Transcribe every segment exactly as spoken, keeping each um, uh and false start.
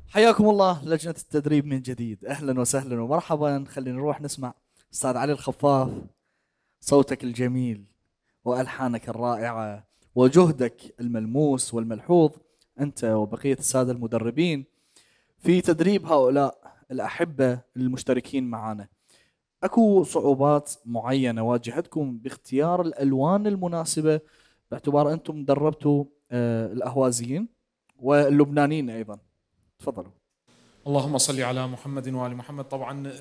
حياكم الله لجنة التدريب من جديد، أهلا وسهلا ومرحبا. خلينا نروح نسمع أستاذ علي الخفاف. صوتك الجميل وألحانك الرائعة وجهدك الملموس والملحوظ أنت وبقية السادة المدربين في تدريب هؤلاء الأحبة المشتركين معنا. أكو صعوبات معينة واجهتكم باختيار الألوان المناسبة باعتبار أنتم دربتوا آه، الأهوازيين واللبنانيين أيضا؟ تفضلوا. اللهم صل على محمد وآل محمد. طبعا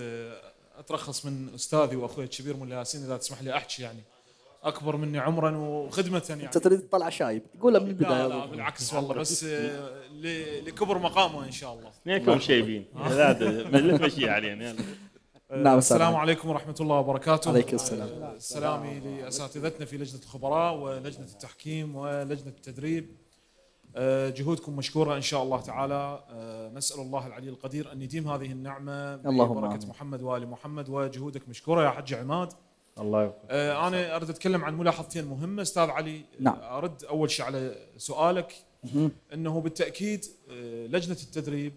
اترخص من استاذي واخوي الكبير مولاي ياسين اذا تسمح لي احكي، يعني اكبر مني عمرا وخدمه يعني. انت تريد تطلع شايب قولها من البدايه؟ لا لا بالعكس والله، بس لكبر مقامه ان شاء الله. اثنينكم شايبين مجلس مشي علينا. نعم. السلام عليكم ورحمه الله وبركاته. عليكم السلام. سلامي لاساتذتنا في لجنه الخبراء ولجنه التحكيم ولجنه التدريب. جهودكم مشكورة إن شاء الله تعالى. نسأل الله العلي القدير أن يديم هذه النعمة ببركة محمد وآل محمد، وجهودك مشكورة يا حج عماد. الله يوفقك. أنا أريد أتكلم عن ملاحظتين مهمة أستاذ علي. نعم. أرد أول شيء على سؤالك، أنه بالتأكيد لجنة التدريب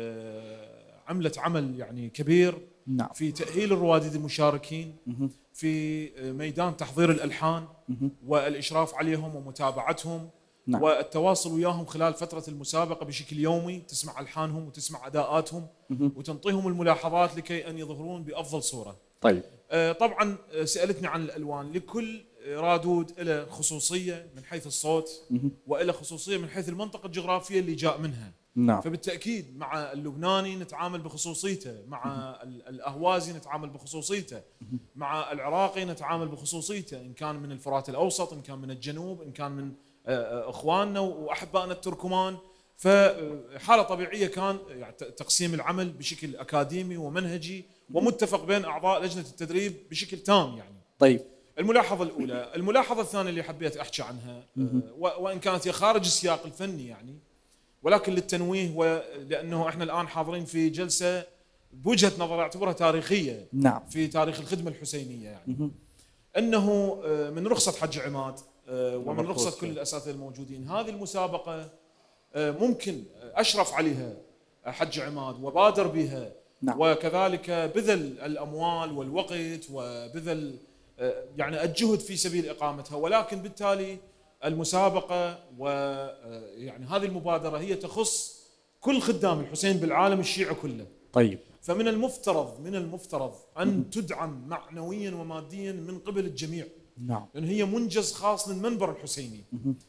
عملت عمل يعني كبير. نعم. في تأهيل الرواديد المشاركين، في ميدان تحضير الألحان والإشراف عليهم ومتابعتهم. نعم. والتواصل وياهم خلال فترة المسابقة بشكل يومي، تسمع ألحانهم وتسمع أداءاتهم وتنطيهم الملاحظات لكي أن يظهرون بأفضل صورة. طيب. آه طبعا سألتني عن الألوان. لكل رادود له خصوصية من حيث الصوت وإله خصوصية من حيث المنطقة الجغرافية اللي جاء منها. نعم. فبالتأكيد مع اللبناني نتعامل بخصوصيته، مع الأهوازي نتعامل بخصوصيته، مع العراقي نتعامل بخصوصيته، إن كان من الفرات الأوسط، إن كان من الجنوب، إن كان من اخواننا واحبائنا التركمان. فحاله طبيعيه كان يعني تقسيم العمل بشكل اكاديمي ومنهجي ومتفق بين اعضاء لجنه التدريب بشكل تام يعني. طيب. الملاحظه الاولى. الملاحظه الثانيه اللي حبيت احكي عنها، وان كانت هي خارج السياق الفني يعني، ولكن للتنويه ولانه احنا الان حاضرين في جلسه بوجهه نظر اعتبرها تاريخيه. نعم. في تاريخ الخدمه الحسينيه يعني. انه من رخصه حج عماد ومن رخصة كل الأساتذة الموجودين، هذه المسابقة ممكن أشرف عليها حج عماد وبادر بها. نعم. وكذلك بذل الأموال والوقت وبذل يعني الجهد في سبيل إقامتها، ولكن بالتالي المسابقة ويعني هذه المبادرة هي تخص كل خدام الحسين بالعالم الشيعي كله. طيب. فمن المفترض من المفترض أن تدعم معنويا وماديا من قبل الجميع. نعم. لأن هي منجز خاص للمنبر الحسيني،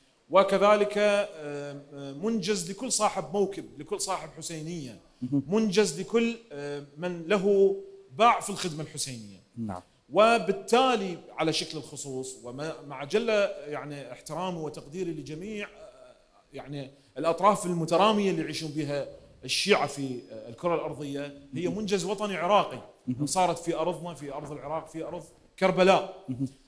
وكذلك منجز لكل صاحب موكب، لكل صاحب حسينية، منجز لكل من له باع في الخدمة الحسينية. نعم. وبالتالي على شكل الخصوص ومع جل يعني احترامي وتقديري لجميع يعني الأطراف المترامية اللي يعيشون بها الشيعة في الكرة الأرضية، هي منجز وطني عراقي صارت في أرضنا، في أرض العراق، في أرض كربلاء.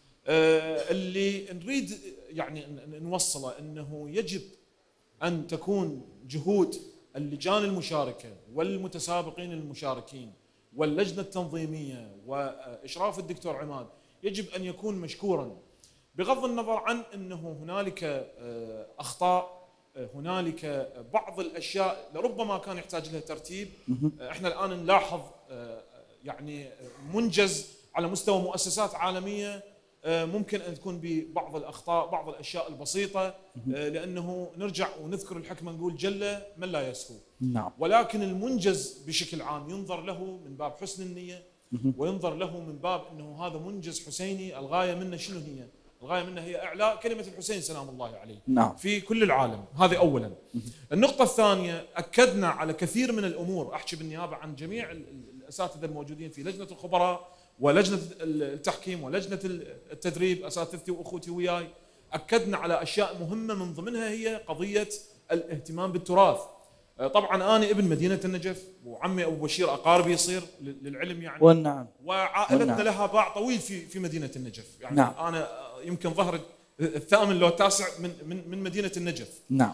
اللي نريد يعني نوصله انه يجب ان تكون جهود اللجان المشاركه والمتسابقين المشاركين واللجنه التنظيميه واشراف الدكتور عماد يجب ان يكون مشكورا، بغض النظر عن انه هنالك اخطاء، هنالك بعض الاشياء لربما كان يحتاج لها ترتيب. احنا الان نلاحظ يعني منجز على مستوى مؤسسات عالميه ممكن أن تكون ببعض الأخطاء، بعض الأشياء البسيطة، لأنه نرجع ونذكر الحكمة نقول جل من لا يسهو. نعم. ولكن المنجز بشكل عام ينظر له من باب حسن النية، وينظر له من باب أنه هذا منجز حسيني. الغاية منه شنو هي؟ الغاية منه هي إعلاء كلمة الحسين سلام الله عليه. نعم. في كل العالم. هذه أولا. النقطة الثانية، أكدنا على كثير من الأمور، أحكي بالنيابة عن جميع الأساتذة الموجودين في لجنة الخبراء ولجنة التحكيم ولجنة التدريب، أساتذتي وأخوتي وياي. أكدنا على أشياء مهمة من ضمنها هي قضية الاهتمام بالتراث. طبعا أنا ابن مدينة النجف، وعمي أبو بشير أقاربي يصير للعلم يعني. والنعم. وعائلتنا والنعم. لها باع طويل في في مدينة النجف يعني. نعم. أنا يمكن ظهر الثامن لو التاسع من من من مدينة النجف. نعم.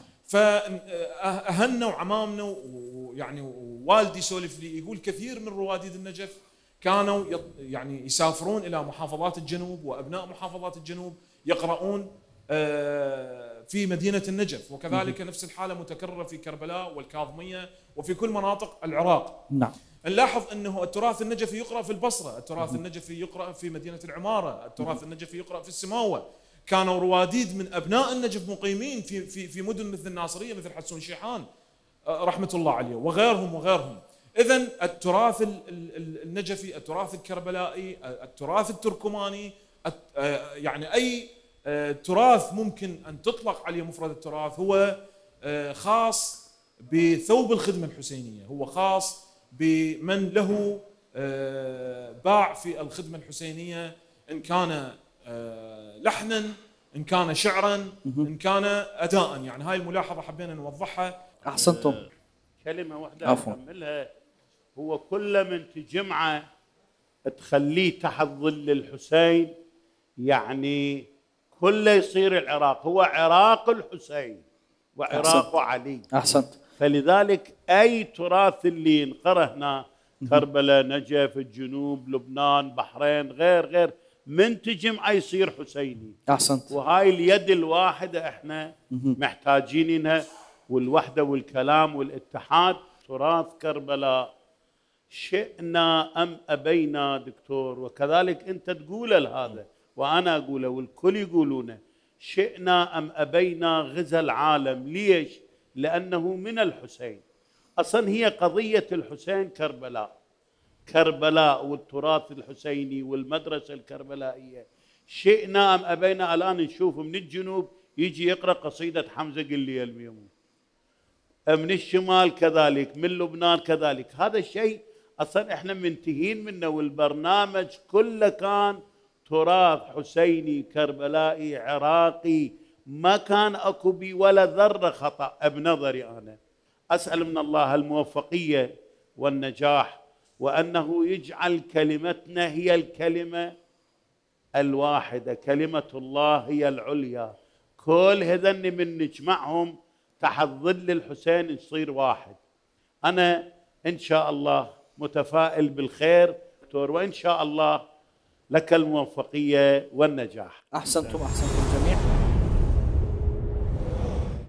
فأهلنا وعمامنا ويعني والدي سولف لي يقول كثير من رواديد النجف كانوا يعني يسافرون إلى محافظات الجنوب وأبناء محافظات الجنوب يقرؤون في مدينة النجف، وكذلك نفس الحالة متكررة في كربلاء والكاظمية وفي كل مناطق العراق. نعم. نلاحظ أنه التراث النجفي يقرأ في البصرة، التراث النجفي يقرأ في مدينة العمارة، التراث النجفي يقرأ في السماوة. كانوا رواديد من أبناء النجف مقيمين في في في مدن مثل الناصرية، مثل حسون شيحان رحمة الله عليه، وغيرهم وغيرهم. إذن التراث النجفي، التراث الكربلائي، التراث التركماني، يعني أي تراث ممكن أن تطلق عليه مفرد التراث هو خاص بثوب الخدمة الحسينية، هو خاص بمن له باع في الخدمة الحسينية، إن كان لحنا، إن كان شعرا، إن كان أداء. يعني هاي الملاحظة حبينا نوضحها. أحسنتم. كلمة واحدة أكملها، هو كل من تجمعه تخليه تحت ظل الحسين، يعني كله يصير العراق، هو عراق الحسين وعراق علي. أحسنت. فلذلك أي تراث اللي ينقره هنا، كربلاء، نجف، الجنوب، لبنان، بحرين، غير غير، من تجمع يصير حسيني. أحسنت. وهاي اليد الواحدة احنا محتاجينها، والوحدة والكلام والاتحاد. تراث كربلاء شئنا أم أبينا دكتور، وكذلك أنت تقول هذا وأنا أقوله والكل يقولونه، شئنا أم أبينا غزا العالم. ليش؟ لأنه من الحسين. أصلا هي قضية الحسين كربلاء، كربلاء والتراث الحسيني والمدرسة الكربلائية. شئنا أم أبينا الآن نشوف من الجنوب يجي يقرأ قصيدة حمزة قلي الميمون، من الشمال كذلك، من لبنان كذلك. هذا الشيء أصلا إحنا منتهين منه، والبرنامج كله كان تراث حسيني كربلائي عراقي، ما كان أكو بي ولا ذرة خطأ بنظري. أنا أسأل من الله الموفقية والنجاح، وأنه يجعل كلمتنا هي الكلمة الواحدة، كلمة الله هي العليا. كل هذن من نجمعهم تحت ظل الحسين نصير واحد. أنا إن شاء الله متفائل بالخير دكتور، وإن شاء الله لك الموفقية والنجاح. أحسنتم أحسنتم.